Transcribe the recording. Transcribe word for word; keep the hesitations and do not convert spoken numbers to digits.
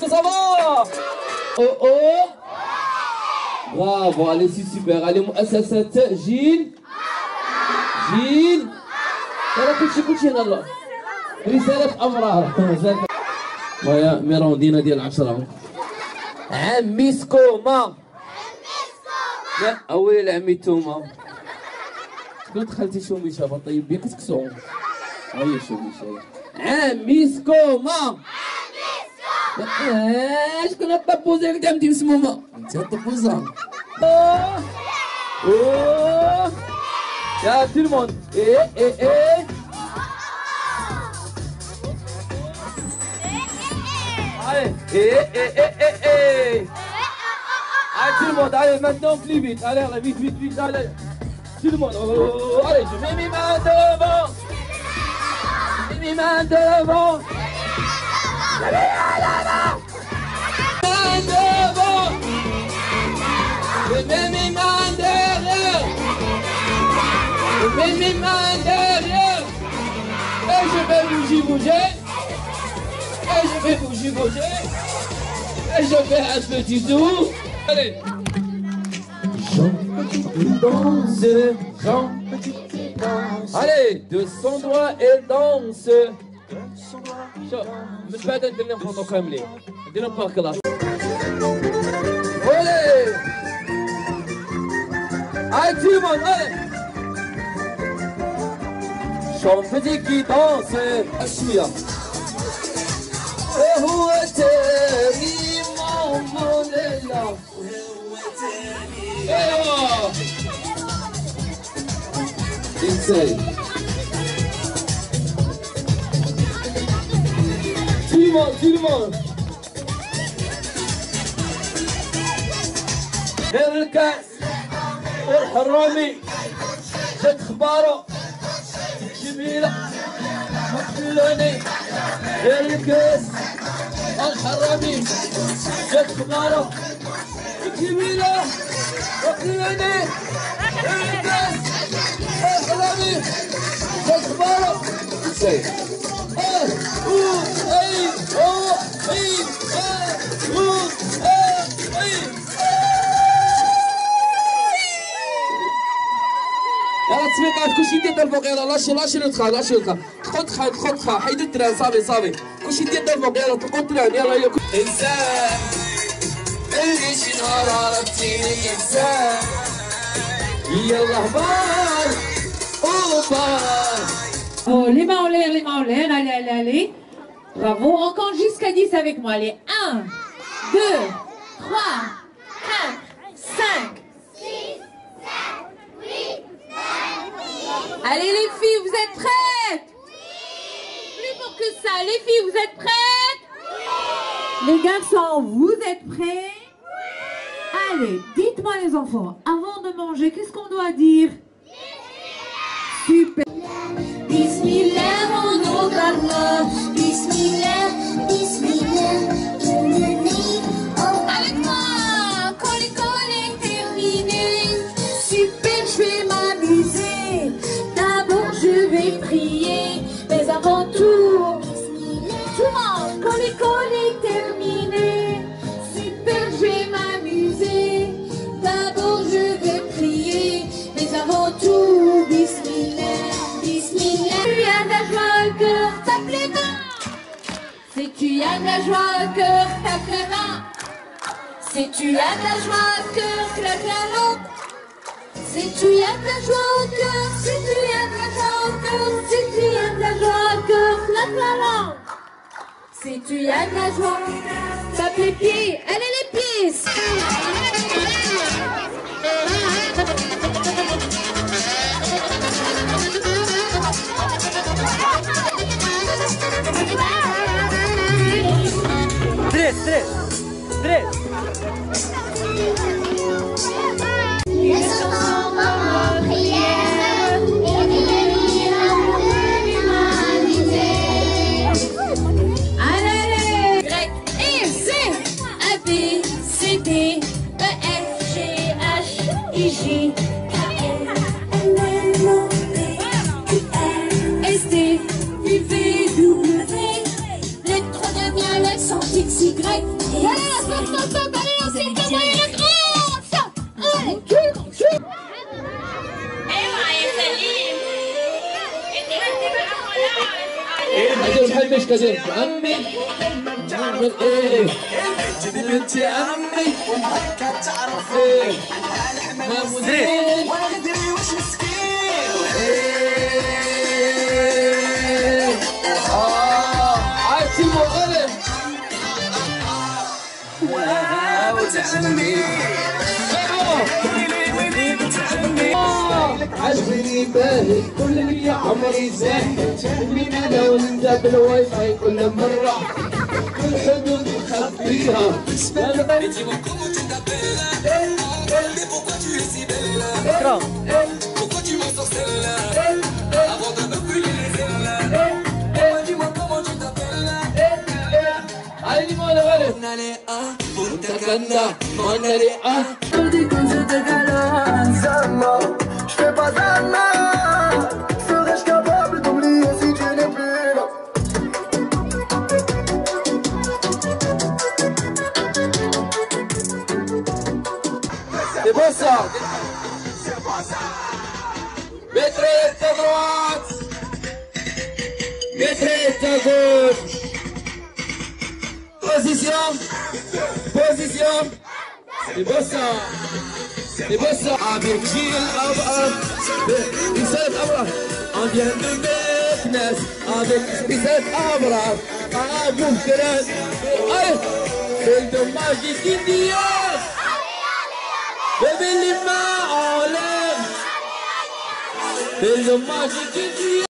ça va? Oh oh. Bravo, allez, c'est super. Allez, مؤسسة جيل جيل ترى كل شيء كل شيء يلا رسالة أمرار. ويا ميراندينا ديال عشرة. عمي سكوما. لا أولي العمي توما. شكون دخلتي شومي شابة طيب بيك تكسوم. هيا شومي شابة. عمي سكوما. اه شكون الطبوزه اللي تعمدي مسمومه؟ انت الطبوزه. اوه اوه يا tout le monde. ايه ايه ايه allez ايه ايه ايه ايه ايه allez tout le monde allez maintenant plus vite allez allez vite vite vite allez tout le monde allez je mets mes mains devant je mets mes mains devant je mets mes mains derrière je mets mes mains derrière et je vais bouger bouger et je vais bouger bouger et je fais un petit tour. Allez. Jean danse, Jean allez, de son doigt elle danse. شوف من بعد ندير لهم فوطو كاملين ندير لهم بار كلاس. ولي هاي تيمون allez شون بيتي كي دانس الشوية وهو تاني ماما ليلى وهو تاني ايوا انسان tout le monde, tout le monde. غير الكاس والحرامي جات خبارو جميلة مقتلوني غير الكاس والحرامي جات خبارو جميلة مقتلوني غير الكاس والحرامي جات خبارو يلا تصفيقات كلشي يدير الفوق يلا لاشي لاشي الخا لاشي الخا خد خا خد خا حيدوا التران صافي صافي كلشي يدير الفوق يلا تلقوا التران يلا يلا انسان اللي شي نهار عرفتيني انسان يلا هبال وبال. Oh, les mains en l'air, les mains en l'air, allez, allez, allez. Bravo, encore jusqu'à dix avec moi, allez. un, deux, trois, quatre, cinq, six, sept, huit, neuf. Allez les filles, vous êtes prêtes? Plus fort que ça, les filles, vous êtes prêtes? Les garçons, vous êtes prêts? Allez, dites-moi les enfants, avant de manger, qu'est-ce qu'on doit dire? Super. Bismillah, mon nom d'Allah. Bismillah, Bismillah. Oh, avec moi, quand l'école est terminée, super, je vais m'amuser. D'abord, je vais prier, mais avant tout, Bismillah. Tout le monde, quand l'école est terminée, super, je vais m'amuser. D'abord, je vais prier, mais avant tout, Bismillah. Si tu as de la joie au cœur, tape les mains. Si tu as de la joie au cœur, tape les mains. Si tu as de la joie au cœur, claque la langue. Si tu as de la joie au cœur, si tu as de la joie au cœur, si tu as de la joie au cœur, claque la langue. Si tu as de la joie, tape les pieds. Allez les pieds. Três, três, três. La chanson en prière et Allez, Grec et C, A B C D E F G H I J K L M N O P Q R S T U V W. Les trois dernières lettres sont X Y. Allez, stop, stop, stop, allez, on s'y fait moyen le grand. Ça, allez, هذا بحال باش كدير عمي عمي ايه جيبي بنتي عمي كتعرف ايه ما مزين وانا ندري واش مسكين ايه اه عرفتي المغرب واو تعمي عجبني باهي كل اللي يا عمري زاهد من انا وانت بالواي فاي كل مرة كل حدود نخبيها علي ما نغرب انت كندا ما نري اه je fais pas ça de mal. Serais-je capable d'oublier si tu n'es plus là? C'est beau ça. Maîtresse à droite. Maîtresse à gauche. Position. Position. C'est beau ça. C'est beau ça. Avec Gilles Abraham, Spicette Abraham, on vient de Meknes. Avec Spicette Abraham, à Boufferan. Allez, c'est le magique Indian. Levez les mains en l'air. C'est le magique Indian.